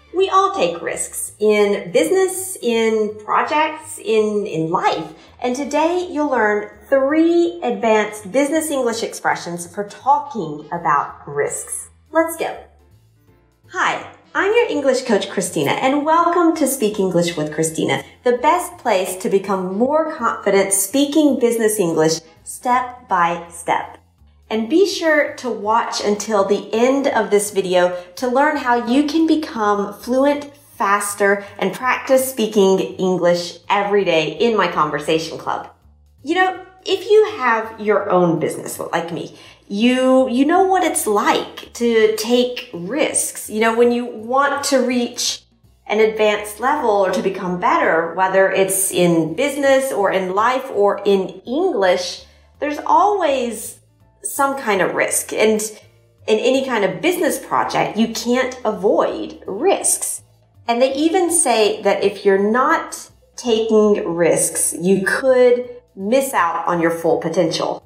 We all take risks in business, in projects, in life. And today you'll learn 3 advanced business English expressions for talking about risks. Let's go. Hi, I'm your English coach, Christina, and welcome to Speak English with Christina, the best place to become more confident speaking business English step by step. And be sure to watch until the end of this video to learn how you can become fluent faster and practice speaking English every day in my conversation club. You know, if you have your own business like me, you know what it's like to take risks. You know, when you want to reach an advanced level or to become better, whether it's in business or in life or in English, there's always some kind of risk. And in any kind of business project, you can't avoid risks. And they even say that if you're not taking risks, you could miss out on your full potential.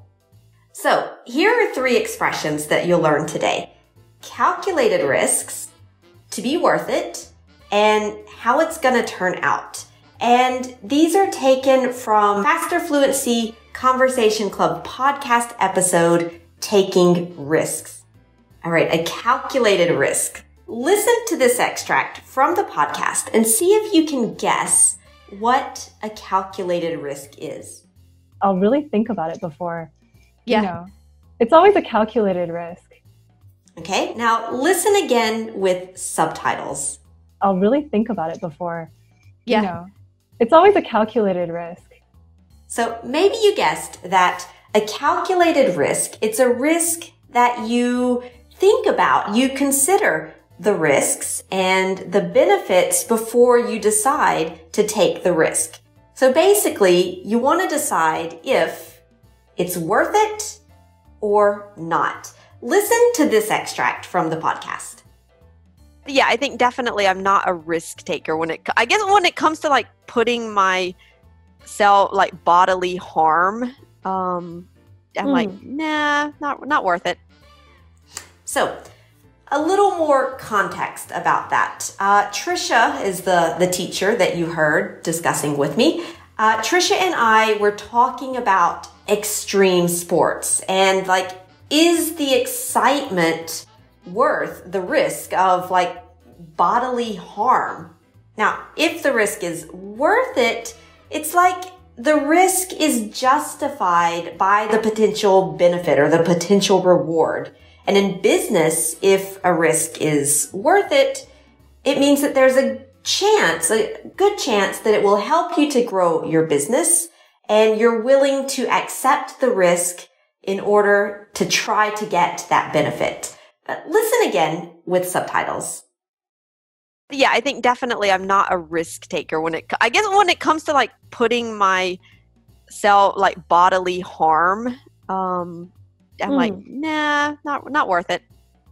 So here are 3 expressions that you'll learn today. Calculated risks, to be worth it, and how it's going to turn out. And these are taken from Faster Fluency Conversation Club podcast episode, Taking Risks. All right, a calculated risk. Listen to this extract from the podcast and see if you can guess what a calculated risk is. I'll really think about it before. You know, it's always a calculated risk. Okay, now listen again with subtitles. I'll really think about it before. You know, it's always a calculated risk. So maybe you guessed that a calculated risk, it's a risk that you think about. You consider the risks and the benefits before you decide to take the risk. So basically, you want to decide if it's worth it or not. Listen to this extract from the podcast. Yeah, I think definitely I'm not a risk taker when it comes to like putting myself like bodily harm. I'm like, nah, not worth it. So a little more context about that. Trisha is the teacher that you heard discussing with me. Trisha and I were talking about extreme sports and like, is the excitement worth the risk of like bodily harm? Now, if the risk is worth it, it's like the risk is justified by the potential benefit or the potential reward. And in business, if a risk is worth it, it means that there's a good chance that it will help you to grow your business and you're willing to accept the risk in order to try to get that benefit. Listen again with subtitles. Yeah, I think definitely I'm not a risk taker when it comes to like putting myself like bodily harm. I'm like, nah, not worth it.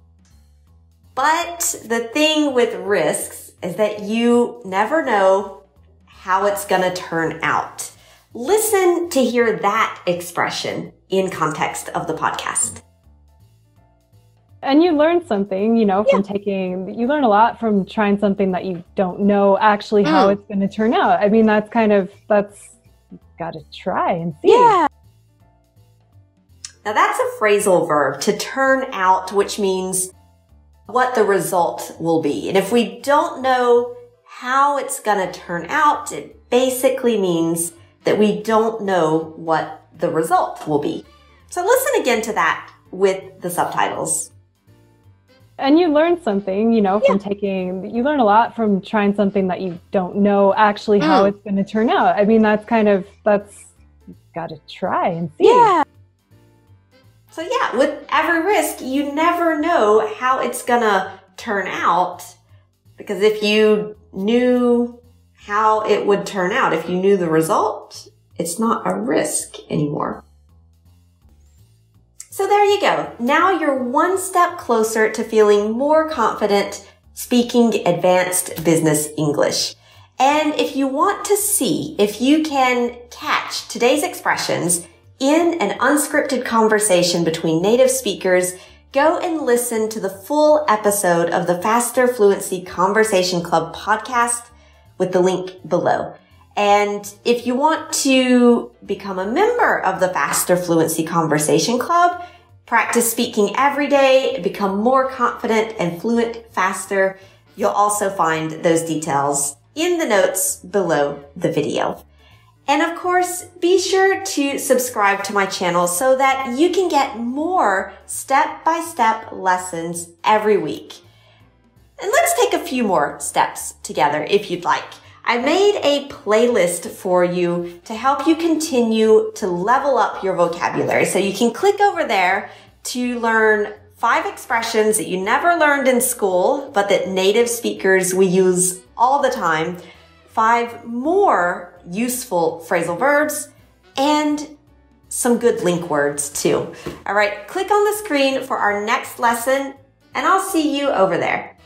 But the thing with risks is that you never know how it's going to turn out. Listen to hear that expression in context of the podcast. And you learn something, you learn a lot from trying something that you don't know actually how it's going to turn out. I mean, that's got to try and see. Yeah. Now that's a phrasal verb, to turn out, which means what the result will be. And if we don't know how it's going to turn out, it basically means that we don't know what the result will be. So listen again to that with the subtitles. And you learn something, you learn a lot from trying something that you don't know actually how it's going to turn out. I mean, that's got to try and see. Yeah. So yeah, with every risk, you never know how it's going to turn out, because if you knew how it would turn out, if you knew the result, it's not a risk anymore. So there you go. Now you're one step closer to feeling more confident speaking advanced business English. And if you want to see if you can catch today's expressions in an unscripted conversation between native speakers, go and listen to the full episode of the Faster Fluency Conversation Club podcast with the link below. And if you want to become a member of the Faster Fluency Conversation Club, practice speaking every day, become more confident and fluent faster, you'll also find those details in the notes below the video. And of course, be sure to subscribe to my channel so that you can get more step-by-step lessons every week. And let's take a few more steps together if you'd like. I made a playlist for you to help you continue to level up your vocabulary. So you can click over there to learn 5 expressions that you never learned in school, but that native speakers we use all the time, 5 more useful phrasal verbs, and some good link words too. All right, click on the screen for our next lesson, and I'll see you over there.